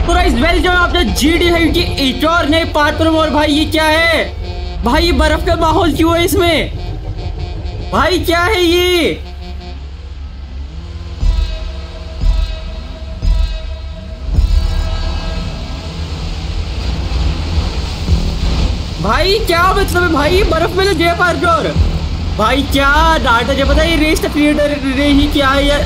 तो guys welcome आपने GTA की एक और नए पार्ट पर। और भाई ये क्या है भाई, ये बर्फ का माहौल क्यों है इसमें भाई, क्या है ये भाई, क्या मतलब है भाई, बर्फ में तो जय पार्कर भाई, क्या डाटा जब पता है ये रेस का क्रिएटर रे ही क्या है यार।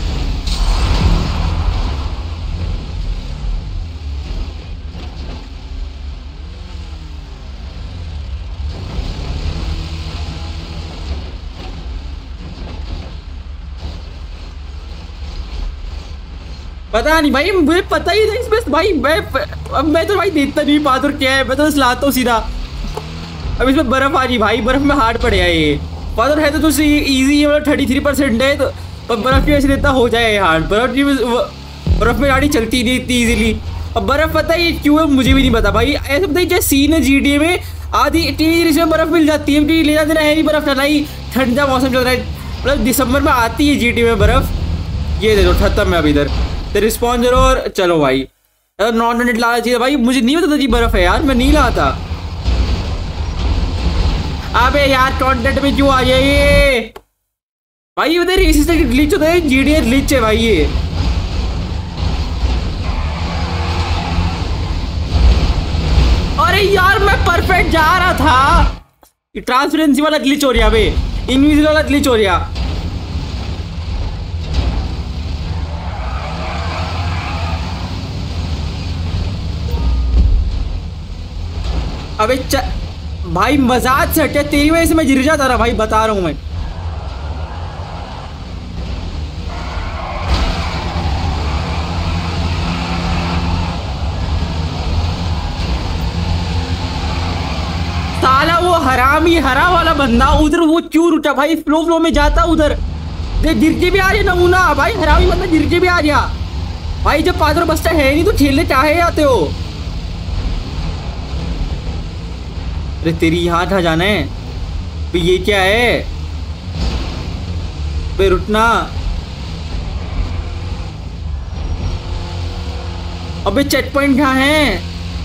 पता नहीं भाई, मुझे पता ही नहीं इसमें भाई, मैं तो भाई देखता नहीं पादर क्या है, मैं तो बस लाता हूँ सीधा। अब इसमें बर्फ आ रही भाई, बर्फ में हार्ड पड़े ये पादर है तो इजी है, मतलब 33% है तो, पर बर्फ की वजह से इतना हो जाए हार्ड। बर्फ में गाड़ी चलती नहीं इतनी ईजिली। अब बर्फ पता है क्यों है मुझे भी नहीं पता भाई, ऐसे बताइए क्या सीन है GTA में, आधी इसमें बर्फ मिल जाती है, ले जाते है नहीं बर्फ, ना ही ठंडा मौसम चल रहा है, मतलब दिसंबर में आती है GTA में बर्फ। ये देखो खत्म है अभी इधर रिस्पॉन्स जरो और चलो भाई, नॉन नेट लाना चाहिए भाई, मुझे नहीं पता था जी बर्फ है यार, मैं नहीं लाया था। अबे यार कंटेंट में क्यों आ गया ये भाई, उधर इससे ग्लिच होता है, GTA ग्लिच है भाई ये। अरे यार मैं परफेक्ट जा रहा था, ट्रांसपेरेंसी वाला ग्लिच हो रहा है, इनविजिबल वाला ग्लिच हो रहा। अबे भाई मजाक से हटे, तेरी वजह से मैं गिर जाता रहा भाई, बता रहा हूं मैं। साला वो हरामी हरा वाला बंदा उधर वो क्यों रुटा भाई, फ्लो में जाता उधर, देख गिर के भी आ रहा नमूना भाई, हरामी बंदा गिर के भी आ रहा भाई। जब पादर बस्ता है नहीं तो खेलने चाहे आते हो। अरे तेरी यहाँ कहाँ जाना है तो ये क्या है बे, रुकना। अबे चेक पॉइंट कहाँ है,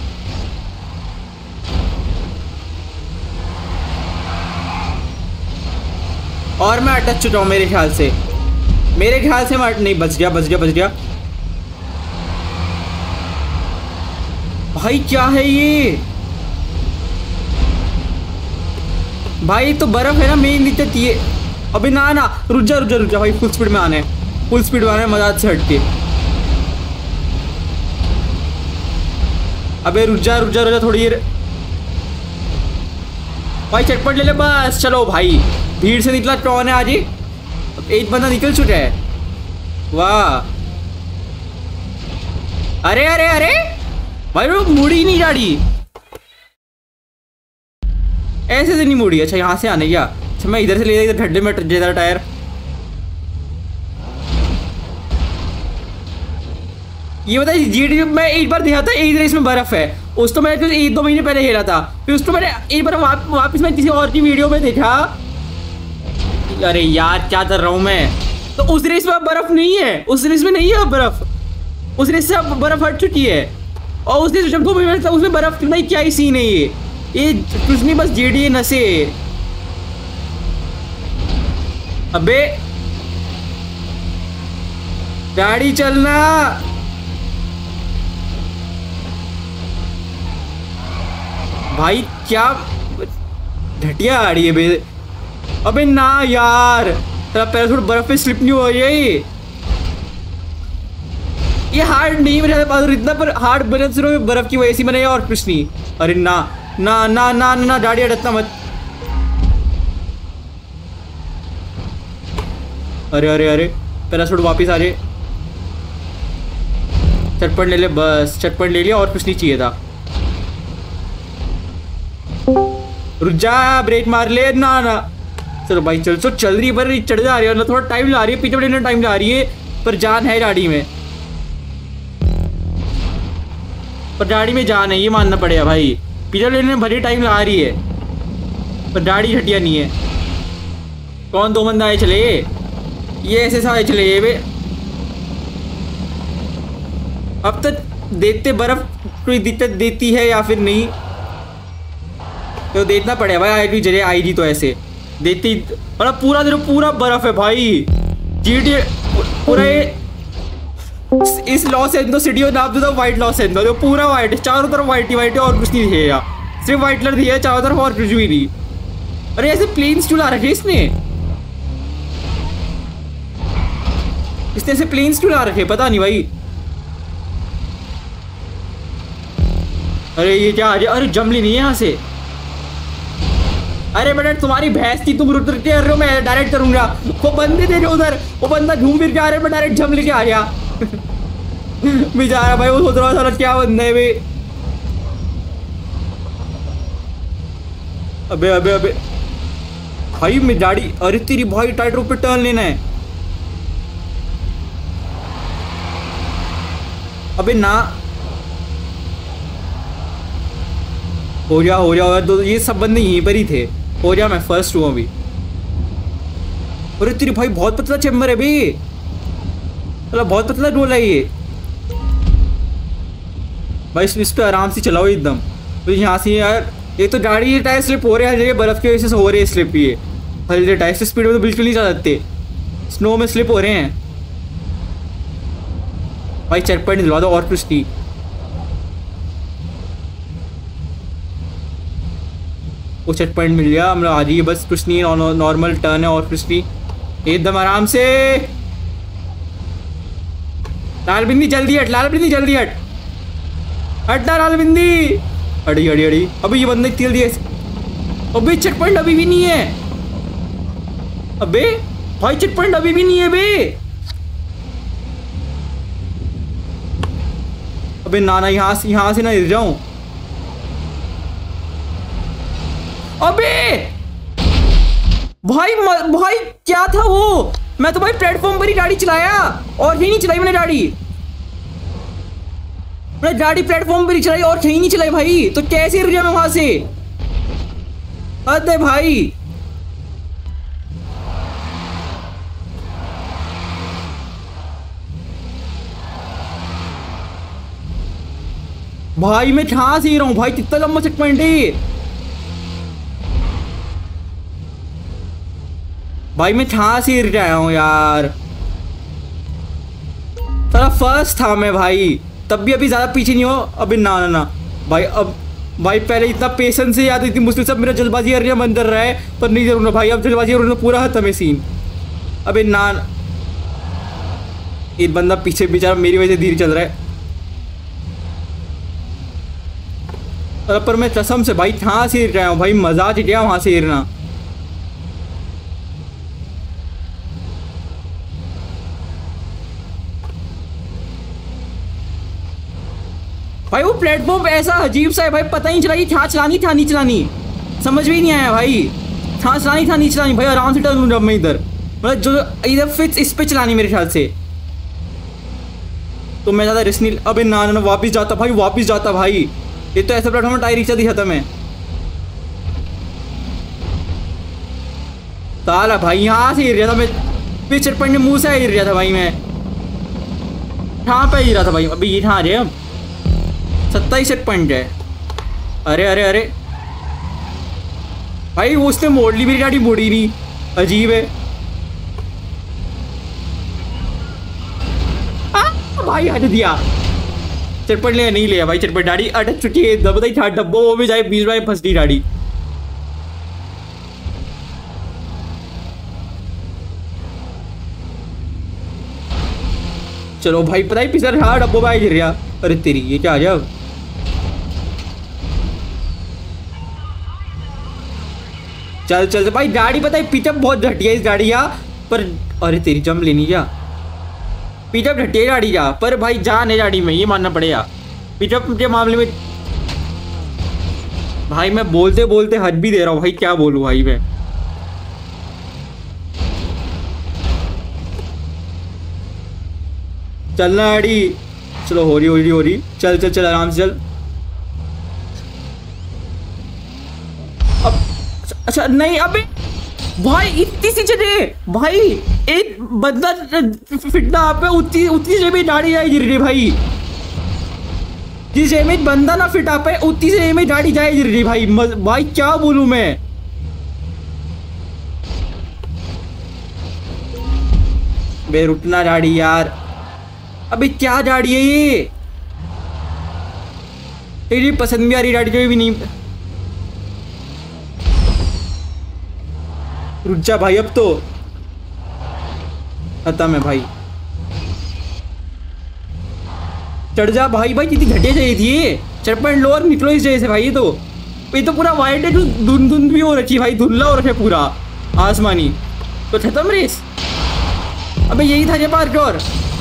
और मैं अटक चुका हूँ मेरे ख्याल से मैं नहीं, बच गया भाई। क्या है ये भाई, तो बर्फ है ना मेन दिक्कत ये। अबे ना रुक जा भाई, फुल स्पीड में आना है, मजाक से हटके। अबे रुक जा थोड़ी देर भाई, चटपट ले ले बस। चलो भाई भीड़ से निकला कौन है आज ही, एक बंदा निकल चुका है, वाह। अरे भाई वो मुड़ी नहीं गाड़ी, ऐसे से नहीं मुड़ी। अच्छा यहाँ से आने क्या, अच्छा मैं इधर से ले इधर ढड्डे में जेदा टायर। ये बताइए GTA मैं एक बार देखा था एक रेस में बर्फ है, उस तो मैंने 1-2 महीने पहले खेला था, फिर उसको मैंने एक बार वापस मैं किसी और की वीडियो में देखा। अरे यार क्या कर रहा हूँ मैं, तो उस रेस में बर्फ नहीं है, उस रेस में नहीं है बर्फ, उस रेस से अब बर्फ हट चुकी है। और उस रेस जब उसमें बर्फ नहीं, क्या ही सीन है ये कुछ नहीं, बस GTA नशे। अबे गाड़ी चलना भाई, क्या घटिया गाड़ी है बे। अबे ना यार, तेरा पैर थोड़ा बर्फ पे स्लिप नहीं हो रही है ये हार्ड नहीं मेरे पास इतना, पर हार्ड बर्फ सिर्फ बर्फ की वजह से बने और कुछ नहीं। अरे ना गाड़ी अड़कना मत। अरे पैराशूट वापिस आ जाए, चटपट ले ले बस, चटपट ले लिया और कुछ नहीं चाहिए था। रुक जा, ब्रेक मार ले ना। चलो भाई चल रही है, पर चढ़ जा रही है, थोड़ा टाइम ला रही है, पीछे बढ़ने टाइम ला रही है, पर जान है गाड़ी में, पर गाड़ी में जान है ये मानना पड़ेगा भाई। पीछे लेने में भरी टाइम ला रही है, पर गाड़ी घटिया नहीं है। कौन 2 बंदा आए चले, ये ऐसे सारे चले ये बे। अब तक देखते बर्फ कोई दिक्कत देती है या फिर नहीं, तो देखना पड़ेगा भाई। आईडी जरिए आईडी तो ऐसे देती, मतलब पूरा दिन पूरा बर्फ है भाई। GTA पूरा इस लॉस एंजल्स सिटी का नाम तो व्हाइट लॉस एंजल्स, जो पूरा व्हाइट है, चारों तरफ व्हाइट ही व्हाइट है और कुछ नहीं दिखेगा, सिर्फ व्हाइट कलर दिया है चारों तरफ और कुछ भी नहीं। अरे ऐसे प्लेन्स क्यों ला रखे इसने ऐसे प्लेन्स क्यों ला रखे, पता नहीं भाई। अरे ये क्या आ गया, अरे जमली नहीं है यहाँ से। अरे बेटा तुम्हारी भैंस की, तुम रुक कर रहे हो, मैं डायरेक्ट करूंगा। वो बंदे थे जो उधर, वो बंदा घूम फिर के आ रहे, मैं डायरेक्ट जम लेके आ गया। बेचारा भाई, वो सोच रहा था क्या बंदा है भाई। अबे अबे अबे भाई मैं गाड़ी, अरे तेरी भाई टाइट रोप पे टर्न लेना है। अबे ना हो जा तो ये सब बंदे यहीं पर ही थे। हो जा, मैं फर्स्ट हूँ अभी। अरे तेरी भाई बहुत पतला चैम्बर है बे, मतलब बहुत पतला रोल है ये भाई। इस पे आराम से चलाओ एकदम। तो यहाँ से यार एक तो गाड़ी ये टायर स्लिप हो रहे हैं, बर्फ की वजह से हो रही है स्लिप। ये हल्के टायर से स्पीड में तो बिल्कुल नहीं चला सकते, स्नो में स्लिप हो रहे हैं भाई। चेक पॉइंट दिलवा दो और कुछ नहीं। वो चेक पॉइंट मिल गया, हम लोग आ जाइए, बस कुछ नहीं, नॉर्मल टर्न है और कुछ नहीं, एकदम आराम से। लाल बिंदी जल्दी हट, लाल बिंदी जल्दी हट, हटना लाल बिंदी। अड़ी अड़ी अड़ी, अभी ये बंदे तिल दिए। अबे चेक पॉइंट अभी भी नहीं है। अबे भाई चेक पॉइंट अभी भी नहीं है बे। अबे नाना यहाँ से ना गिर जाऊं। अबे भाई भाई क्या था वो, मैं तो भाई प्लेटफॉर्म पर ही गाड़ी चलाया और कहीं नहीं चलाई मैंने गाड़ी प्लेटफॉर्म पर ही चलाई और कहीं नहीं चलाई भाई। तो कैसे गिर गया मैं वहां से, हद है भाई। भाई मैं कहां से गिर रहा हूं भाई, कितना लंबा चेक पॉइंट है भाई। मैं कहां से गिर आया हूं यार, साला फर्स्ट था मैं भाई, तब भी अभी ज्यादा पीछे नहीं हो। अभी ना ना ना भाई, अब भाई पहले इतना पेशेंस से याद, इतनी मुश्किल, सब मेरा जल्दबाजी करने मन कर रहा है, पर नहीं जरूर भाई, अब जल्दबाजी करना पूरा खत्म है सीन। अबे ना, एक बंदा पीछे बेचारा मेरी वजह से धीरे चल रहा है। पर मैं कसम से भाई कहाँ से गिर रहा हूँ भाई, मजा गया वहां से गिरना। भाई वो प्लेटफॉर्म ऐसा अजीब सा है भाई, पता ही नहीं चला कि क्या चलानी था नहीं चलानी, समझ भी नहीं आया भाई। क्या चलानी था नहीं चलानी भाई, आराम से टर्न लूँ जब मैं इधर, मतलब जो इधर फिक्स इस पे चलानी मेरे ख्याल से, तो मैं ज़्यादा रिस्क नहीं। अबे ना ना वापस जाता भाई, वापस जाता भाई। ये तो ऐसा प्लेटफॉर्म टायर रिक्शा दिखाता मैं साला भाई। यहाँ से गिर रहा था मैं, पिक्चर पॉइंट में मुँह से गिर रहा था भाई मैं, कहाँ पे गिरा था भाई। अभी ये कहाँ रहे अब, 27 चेक पॉइंट है। अरे अरे अरे भाई वो उसने मोड़ ली, मेरी गाड़ी मोड़ी नहीं, अजीब है भाई। हट दिया, चटपट ले नहीं लिया भाई, चटपट गाड़ी अटक चुकी है, दबदाई था डब्बो, वो भी जाए 20 बार फंस गई गाड़ी। चलो भाई, पता ही पिछले हाँ डब्बो भाई गिर गया। अरे तेरी ये क्या आ गया, चल चल भाई। गाड़ी पता है पिकअप बहुत घटिया इस गाड़ी का, पर अरे तेरी जम लेनी क्या, पिकअप घटिया गाड़ी का, पर भाई जान है गाड़ी में, ये मानना पड़ेगा। पिकअप के मामले में भाई मैं बोलते बोलते हद भी दे रहा हूँ भाई, क्या बोलूँ भाई मैं। चलना गाड़ी, चलो हो रही, चल चल चल आराम से चल। अब अच्छा नहीं, अबे भाई इतनी सी जगह भाई, एक बंदा फिटना आप उतनी जगह गाड़ी आई गिर रही भाई। जिस एम में बंदा ना फिट आ पाए उतनी से एम में गाड़ी जाए गिर रही भाई। भाई क्या बोलूं मैं। बे रुकना गाड़ी यार। अबे क्या गाड़ी है ये। तेरी पसंद भी आ रही गाड़ी भी नहीं। रुक जा भाई अब तो खत्म है भाई। चढ़ जा भाई। भाई कितनी घटिया चाहिए थी ये। 4.लो निकलो इस जगह से भाई। ये तो पूरा वाइट है जो धुंध धुंध भी हो रखी है भाई। धुंधला हो रखा है पूरा आसमानी। तो खत्म रेस। अबे यही था ये पार्क और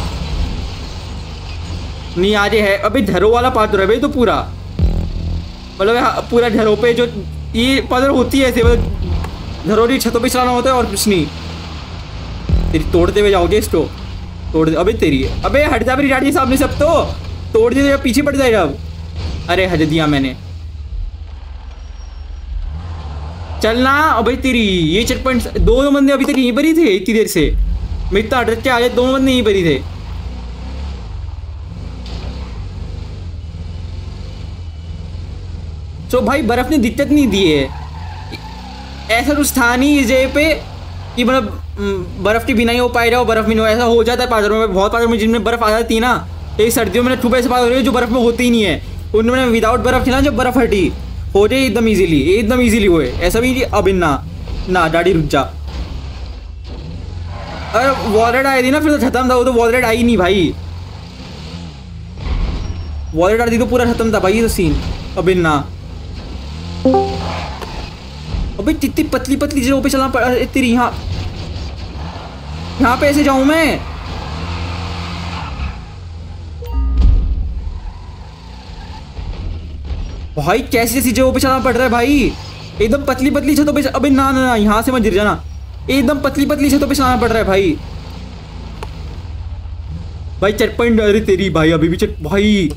नहीं आगे है। अबे झरों वाला पार्क है भाई तो पूरा मतलब पूरा झरों पे जो ये पदर होती है ऐसे मतलब झरों छतों पे चलाना होता है और कुछ नहीं। तेरी तोड़ते हुए जाओगे इसको तोड़ दे। अबे तेरी अबे हट जा मेरी गाड़ी सामने सब तो तोड़ दे तो पीछे पड़ जाएगा अब। अरे हट दिया मैंने। चलना। अबे तेरी ये 4.2 बंदे अभी तक यहीं पर ही थे इतनी देर से। मैं इतना हट के आ गया 2 बंदे यहीं पर ही थे। तो भाई बर्फ ने दिक्कत नहीं दी है। ऐसा कुछ था नहीं इस जगह पे कि मतलब बर्फ के बिना ही हो पाएगा। बर्फ में नहीं हो ऐसा हो जाता है पादरों में। बहुत पादरों में जिनमें बर्फ आ जाती है ना एक सर्दियों में खूब ऐसे पादर जो बर्फ में होती ही नहीं है। उनमें विदाउट बर्फ थी ना जब बर्फ हटी हो जाए एकदम ईजिली हुए। ऐसा भी अब ना गाड़ी रुक जा। अरे वॉलेट आई थी ना फिर तो खत्म था। वो तो वॉलेट आई नहीं भाई। वॉलेट आई थी तो पूरा खत्म था भाई ये तो सीन। अब ना अबे कितनी पतली पतली जगहों पे चलना पड़ा तेरी। यहाँ पे ऐसे जाऊं मैं। भाई कैसी कैसी जगहों पे चलना पड़ रहा है भाई। एकदम पतली पतली छतों पे। अबे ना यहाँ से मत गिर जाना। एकदम पतली पतली छतों पे चलाना पड़ रहा है भाई। भाई 4. अरे तेरी भाई अभी भी भाई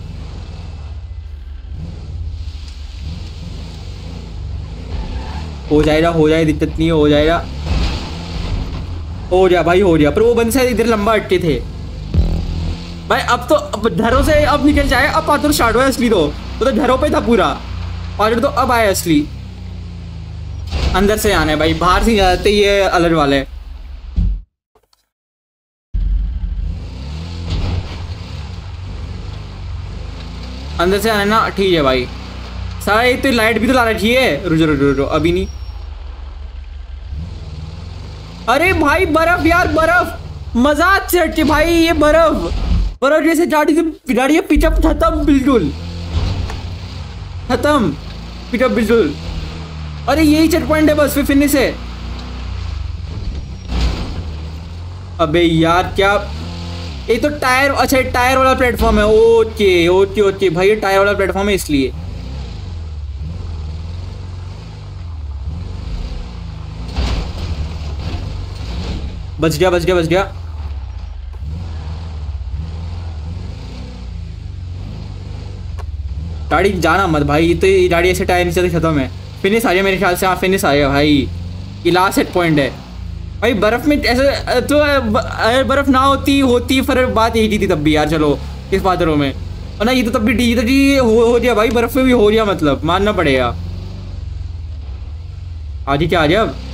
हो जाएगा दिक्कत नहीं है हो जाएगा। हो गया भाई हो गया। पर वो बंदे शायद इधर लंबा अटके थे भाई। अब तो घरों से अब निकल जाए। अब पात्र स्टार्ट हुआ असली तो घरों पे था पूरा। पात्र तो अब आया असली। अंदर से आना है भाई बाहर से जाते ये अलग वाले। अंदर से आना ना ठीक है भाई। सारा एक तो लाइट भी तो ला रखी है। रुको अभी नहीं। अरे भाई बर्फ यार बर्फ मजाक से हटके भाई। ये बर्फ जैसे गाड़ी पिचअप खत्म बिल्कुल खत्म पिकअप बिल्कुल। अरे यही 4 है बस फिर फिनिश है। अबे यार क्या ये तो टायर। अच्छा टायर वाला प्लेटफॉर्म है। ओके भाई ये टायर वाला प्लेटफॉर्म है इसलिए। बच गया। गाड़ी जाना मत भाई। तो ये गाड़ी ऐसे टायर नीचे खत्म है। फिनिश आ गया मेरे ख्याल से। हाँ फिनिश आ गया भाई। ये लास्ट सेट पॉइंट है भाई। बर्फ में ऐसे तो अगर बर्फ ना होती फिर बात यही थी तब भी यार। चलो इस बादलों में और ना ये तो तब भी डी हो गया भाई। बर्फ में भी हो गया मतलब मानना पड़ेगा। आगे क्या आ गया अब।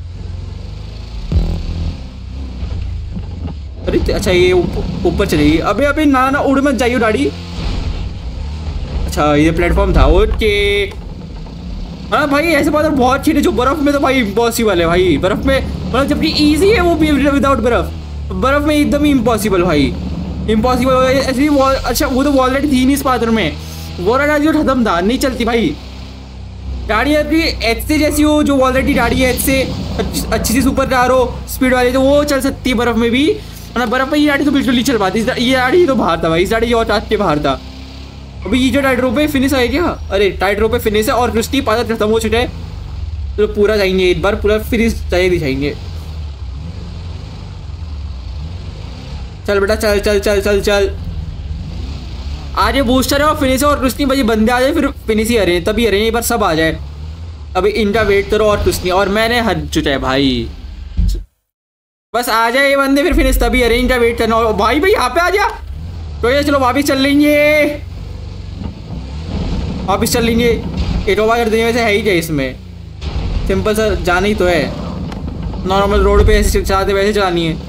अरे अच्छा ये ऊपर चलेगी। अबे ना उड़ मत जाइए गाड़ी। अच्छा ये प्लेटफॉर्म था ओके। हाँ भाई ऐसे बात बहुत अच्छी है जो बर्फ में तो भाई इम्पॉसिबल है भाई। बर्फ में मतलब जबकि इजी है वो भी विदाउट बर्फ में एकदम ही इम्पॉसिबल भाई। इम्पॉसिबल ऐसी। अच्छा वो तो वॉलेट थी नहीं इस पात्र में। वॉलेट जो खत्म था नहीं चलती भाई गाड़ी। अभी एच से जैसी हो जो वॉलेट की गाड़ी है एच से अच्छी सी सुपर कार हो स्पीड वाली तो वो चल सकती है बर्फ में भी। ना बर्फ में ये गाड़ी तो बिल्कुल नहीं चल पाती। ये गाड़ी तो बाहर था भाई। इस गाड़ी और टाट के बाहर था। अभी ये जो टाइट रोप पे फिनिश आएगी क्या। अरे टाइट रोप पे फिनिश है और उसकी पादर खत्म हो चुका है तो पूरा जाएंगे एक बार पूरा फिनिश चाहिए दिखाएंगे। चल बेटा चल आज ये बूस्टर है और फिनिश है और कुछ नहीं भाई। बंदे आ जाए फिर फिनिश ही अरे तभी अरे एक बार सब आ जाए। अभी इनका वेट करो और कुछ नहीं। और मैंने हद चुका है भाई। बस आ जाए ये बंदे फिर फिनिश तभी अरे इनका वेट करना। और भाई यहाँ पे आ जा तो ये चलो वापिस चल लेंगे। वापिस चल लेंगे, एक ओवर कर देंगे। वैसे है ही क्या इसमें, सिंपल सा जाना ही तो है, नॉर्मल रोड पे ऐसे चलाते वैसे चलानी है।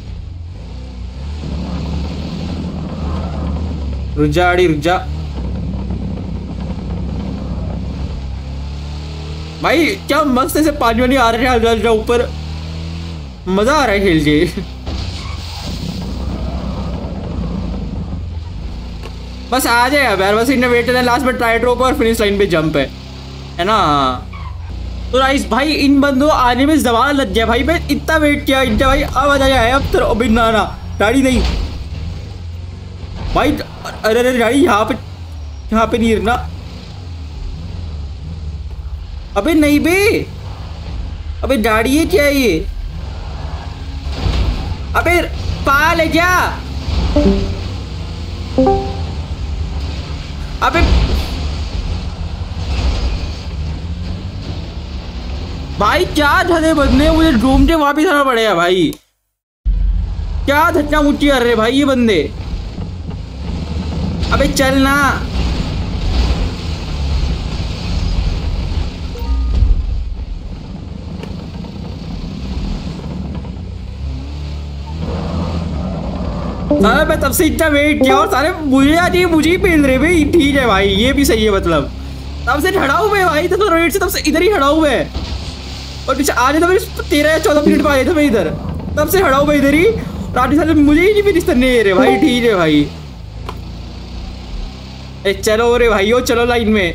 रुक जा गाड़ी, रुक जा भाई। क्या मस्त ऐसे पानी वानी आ रहे हैं हल्का ऊपर, मजा आ रहा है खेल के। बस आ जाए यार, बस इन्हें वेट है, लास्ट में ट्राई ड्रॉप और फिनिश लाइन पे जंप है ना। तो राइस भाई इन बंदों आने में जवान लग गया भाई, मैं इतना वेट किया इनका भाई, अब आ जाए अब तो अभी ना गाड़ी नहीं भाई। अरे अरे गाड़ी यहाँ पे नहीं गिरना, अबे नहीं बे, अबे गाड़ी है क्या ये, अबे पाल है क्या, अबे भाई क्या धने बंदे, मुझे घूम के वापिस आना पड़ेगा भाई। क्या धक्का मुक्की कर रहे भाई ये बंदे, अबे चल ना। मैं तब से इतना वेट किया और सारे मुझे ही पेल रहे भाई। ठीक है भाई, ये भी सही है, मतलब तब से खड़ा हुआ है भाई, तो रेट से तब से इधर ही खड़ा हुआ है, और पीछे आने तो 13 या 14 मिनट में आए थे मैं इधर, तब से खड़ा हुआ इधर ही, और आगे साले मुझे ही नहीं फिनिश करने दे रहे भाई। ठीक है भाई, चलो रे भाई, चलो लाइन में,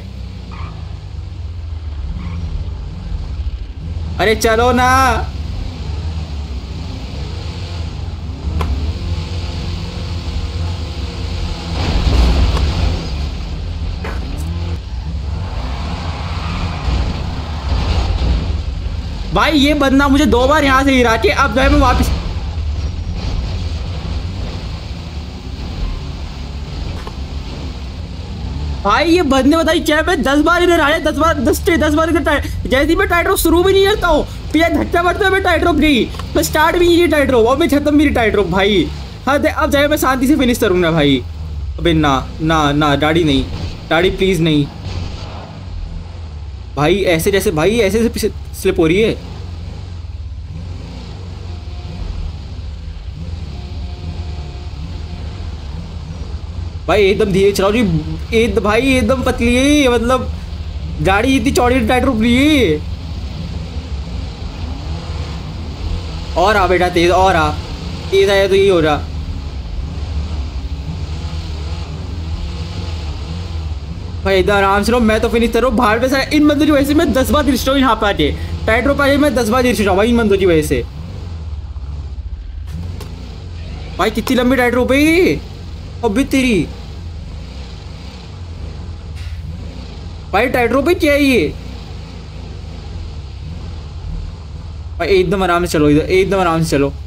अरे चलो ना। भाई ये बंदा मुझे 2 बार यहाँ से गिरा के अब गए मैं वापस। भाई ये बंदे बताइए क्या, मैं 10 बार इधर आया, 10 बार इधर जैसे ही मैं टाइट रोप शुरू भी नहीं करता हूँ, पिया धक्का पड़ता है, मैं टाइट रोप गई, मैं स्टार्ट भी नहीं की टाइट रोप, और मैं खत्म भी टाइट रोप भाई। हाँ अब जाए मैं शांति से फिनिश करूँगा भाई। अबे ना ना ना, गाड़ी नहीं, गाड़ी प्लीज़ नहीं भाई, ऐसे जैसे भाई ऐसे से स्लिप हो रही है भाई। एकदम धीरे चलाओ जी, भाई एकदम पतली है, मतलब गाड़ी इतनी चौड़ी टाइट रुक रही है। और आ बेटा तेज, और आ तेज आया तो यही हो रहा भाई। इधर आराम से रहो, मैं तो फिनिश कर रहा हूँ बाहर पे। सर इन बंदों की वजह से मैं 10 बार रिश्ता हूँ यहाँ पे आके, टाइट रोप आके मैं 10 बार रिश्ता हूँ भाई इन बंदों की वजह से। भाई कितनी लंबी टाइट रोप है ये, अभी तेरी भाई टाइट रोप है क्या है ये भाई। एकदम आराम से चलो, इधर एकदम आराम से चलो।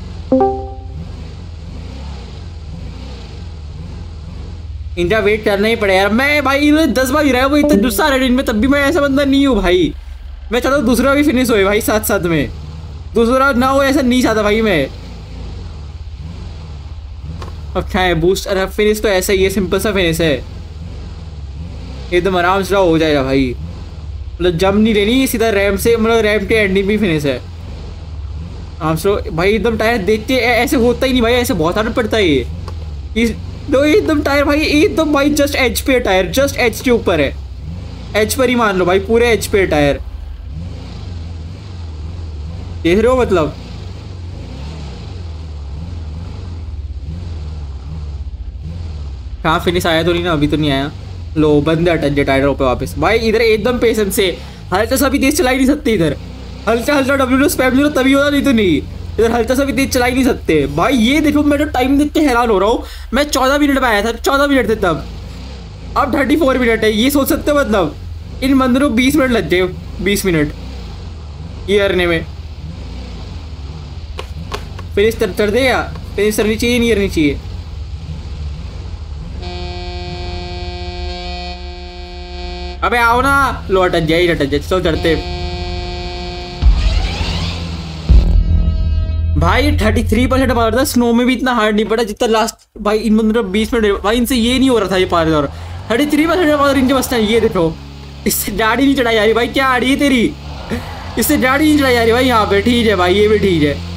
इनका वेट करना ही पड़ेगा यार। मैं भाई इन्होंने 10 बार गिराया, वो इतना गुस्सा आ रहा है इनमें, तब भी मैं ऐसा बंदा नहीं हूँ भाई। मैं चाहता हूँ दूसरा भी फिनिश होए भाई, साथ साथ में दूसरा ना हो, ऐसा नहीं चाहता भाई मैं। अब क्या है बूस्ट, अरे फिनिश तो ऐसा ही है, सिंपल सा फिनिश है, एकदम आराम से हो जाएगा भाई। मतलब जम नहीं लेनी, सीधा रैम से, मतलब रैम के एंडिंग भी फिनिश है आराम से भाई। एकदम टायर देख के ऐसे होता ही नहीं भाई, ऐसे बहुत हार्ड पड़ता है ये तो एकदम टायर भाई, एकदम भाई जस्ट एच पे टायर, जस्ट एच के ऊपर है, एच पर ही मान लो भाई, पूरे एच पे टायर, देख रहे हो मतलब। हाँ फिनिश आया तो नहीं ना, अभी तो नहीं आया। लो बंदे अटक गए टायर पे वापस भाई। इधर एकदम पेशेंस से, हल्का सा भी तेज चला ही नहीं सकते इधर, हल्का हल्का डब्ल्यू स्पैम लो तभी होता, नहीं तो नहीं। इधर हल्का सा भी तेज चला ही नहीं सकते भाई। ये देखो मैं तो टाइम देख के हैरान हो रहा हूँ, मैं 14 मिनट में आया था, 14 मिनट थे तब, अब 34 मिनट है। ये सोच सकते हो मतलब इन बंदरों को 20 मिनट लग गए, 20 मिनट ये करने में। फिनिश कर दे या फिनिश करनी चाहिए नहीं करनी चाहिए। अबे आओ ना, लो अटक जाए चलो चढ़ते भाई। 33% पार था, स्नो में भी इतना हार्ड नहीं पड़ा जितना लास्ट भाई। इन बंदों 20 मिनट भाई, इनसे ये नहीं हो रहा था ये पार, और 33% फादर इनके बसता है। ये देखो इससे गाड़ी नहीं चढ़ाई जा रही भाई, क्या आड़ी है तेरी, इससे गाड़ी नहीं चढ़ाई जा रही भाई यहाँ पे। ठीक है भाई, ये भी ठीक है।